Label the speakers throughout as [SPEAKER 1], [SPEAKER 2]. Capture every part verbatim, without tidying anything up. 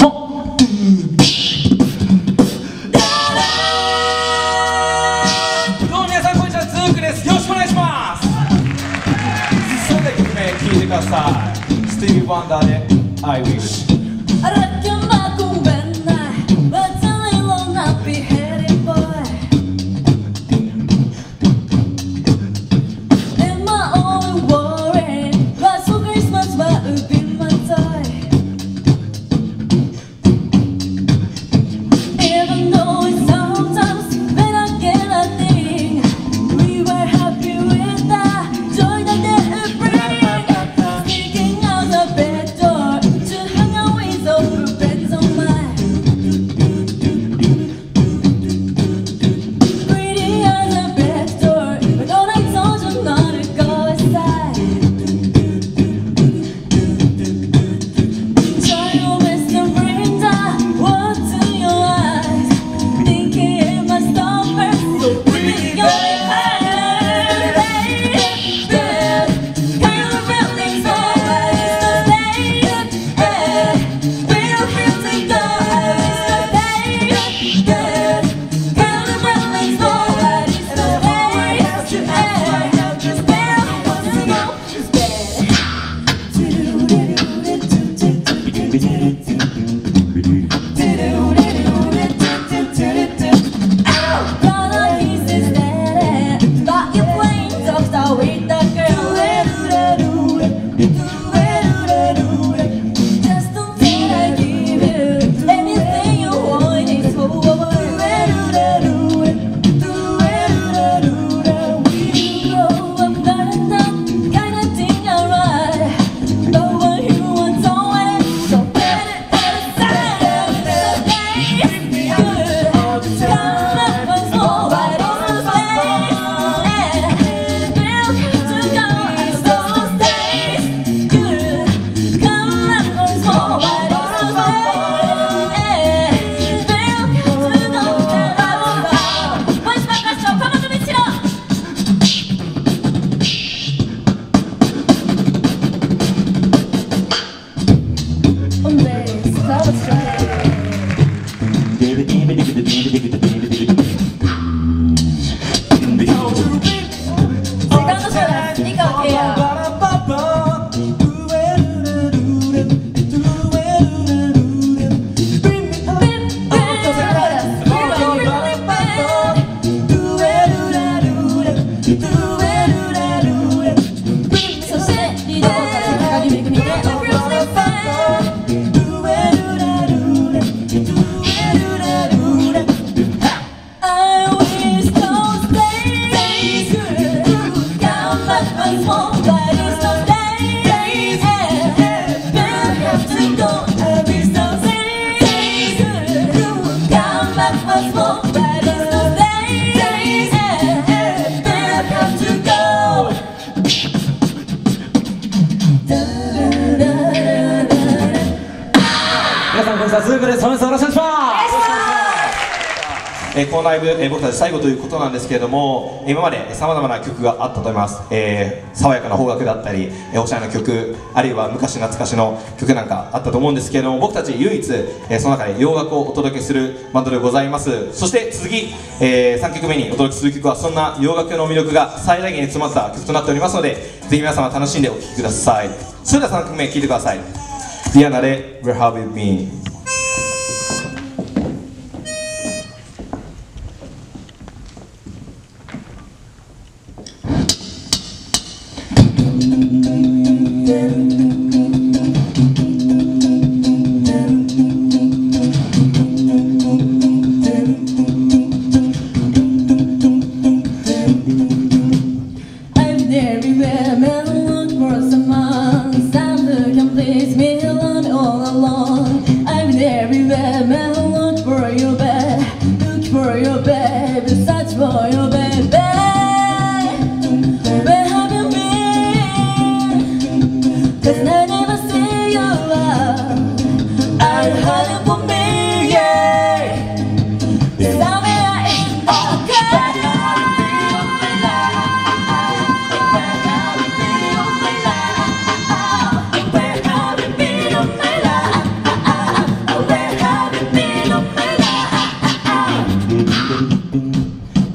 [SPEAKER 1] どうも皆さんこんにちは、ズークです。よろしくお願いします。それでは曲名聴いてください。スティービー・ワンダーで I Wish。ズークです。本日よろしくお願いします。えー、このライブ、えー、僕たち最後ということなんですけれども、今までさまざまな曲があったと思います。えー、爽やかな邦楽だったり、えー、おしゃれな曲、あるいは昔懐かしの曲なんかあったと思うんですけれども、僕たち唯一、えー、その中で洋楽をお届けするバンドでございます。そして次、えー、さんきょくめにお届けする曲はそんな洋楽の魅力が最大限に詰まった曲となっておりますので、ぜひ皆様楽しんでお聴きください。それではさんきょくめ聴いてください。ディアナで Where Have You Been。
[SPEAKER 2] Where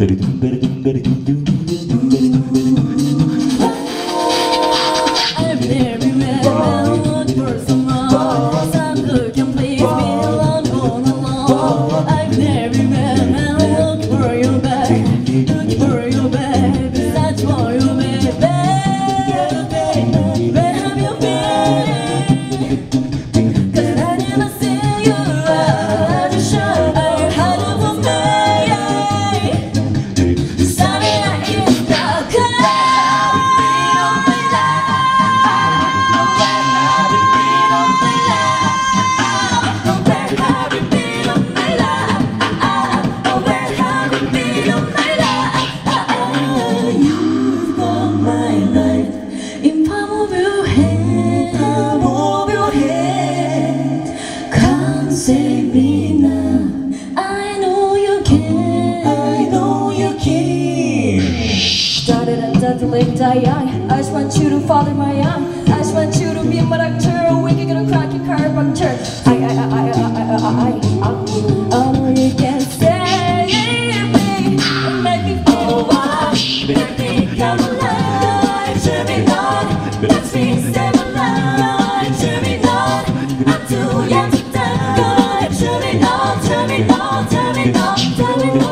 [SPEAKER 2] I just want you to follow my eye. I just want you to be my doctor. We can gonna crack your car puncture. I, I, I, I, I, I, I, I, I know you can save me. Make me feel wild. Make me come alive. Turn me on. Let me stay alive. Turn me on. I'm too young to die. Turn me on. Turn me on. Turn me on. Turn me on.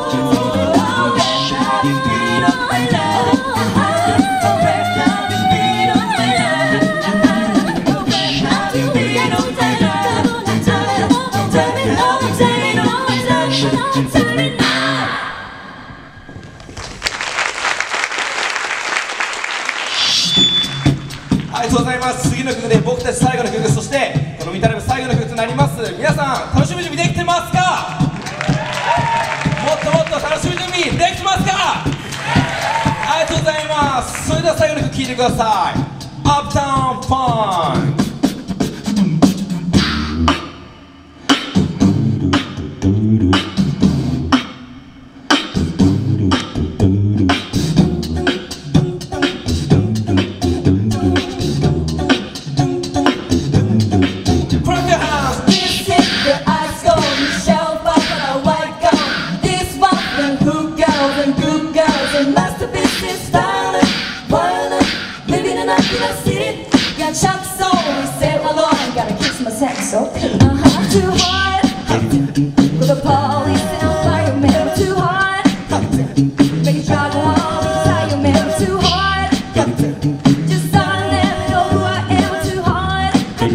[SPEAKER 1] ありがとうございます。次の曲で僕たち最後の曲、そしてこのミタラブ最後の曲となります。皆さん楽しみ準備できてますか？もっともっと楽しみ準備できてますか？ありがとうございます。それでは最後の曲聴いてください。Uptown Funk。
[SPEAKER 2] So, uh-huh, too hard. With the police and a fireman, too hard. Make you try to walk inside your man, too hard. Just don't let me know who I am, too hard.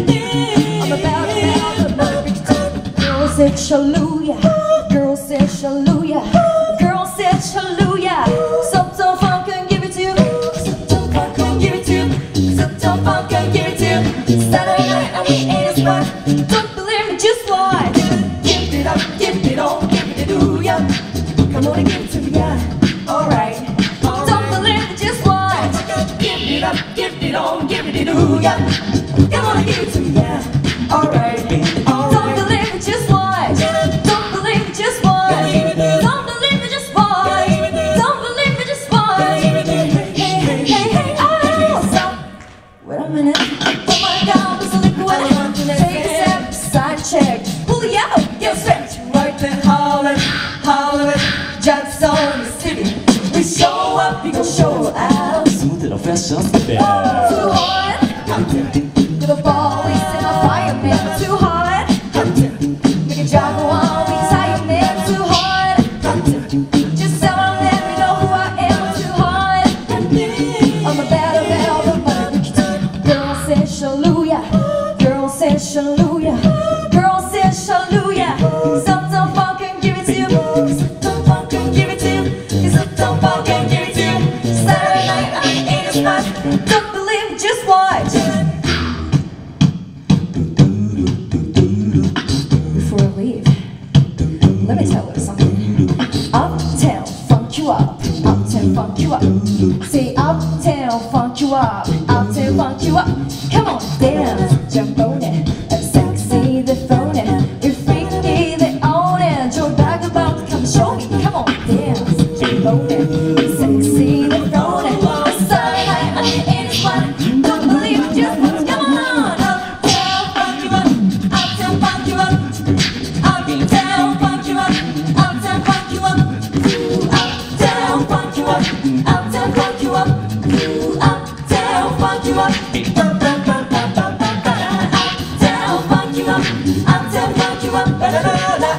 [SPEAKER 2] I'm about to have a mother. Girl said hallelujah. Girl said hallelujah. Girl said hallelujah. Something fun can give it to you. Something fun can give it to you. Something fun can give it to you. Saturday night and we ain't as fun. Don't believe me, just watch. Give it up, give it on, give it to ya. Come on and give it to me, yeah. Alright. Don't believe me, just watch. Give it up, give it on, give it to ya. Come on and give it to me, yeah. Alright. Don't believe me, just watch. Don't believe me, just watch. Don't believe me, just watch. Don't believe me, just watch. Hey, hey, hey, hey, hey, oh, stop. Wait a minute. Oh my God, there's a liquid. Take a step, side check. Pull it out, get stretched. Right then, holler, holler. Jack's on the city. We show up, we gon' show out.
[SPEAKER 3] Smooth and fresh off the bed.
[SPEAKER 2] Too hard. To the police and the fireman. Too hard. Make a job go on, we tie your man. Too hard. Just tell them, let me know who I am. Too hard. I'm a battle, battle, the mother. Girl says hallelujah. Girl says hallelujah. Girl says hallelujah. Something fun can give it to you. Something fun can give it to you. Something fun can give it to you. Saturday night, I ain't as fun. Don't believe me, just watch. Before I leave, let me tell you something. Uptown, funk you up. Uptown, funk you up. Say uptown, funk you up. Uptown, funk you up. Come on, dance, jump on it. Sexy, the phone it. You're freaky, the own it. Your bag about, come show me. Come on, dance, jump on it. Sexy, the phone it. Saturday night, I ain't as fun. Don't believe it, just what's going on. Uptown, funk you up. Uptown, funk you up. Uptown, funk you up. Uptown, funk you up. Uptown. Uptown funk you up. Ooh, uptown funk you up. Uptown funk you up. Uptown funk you up.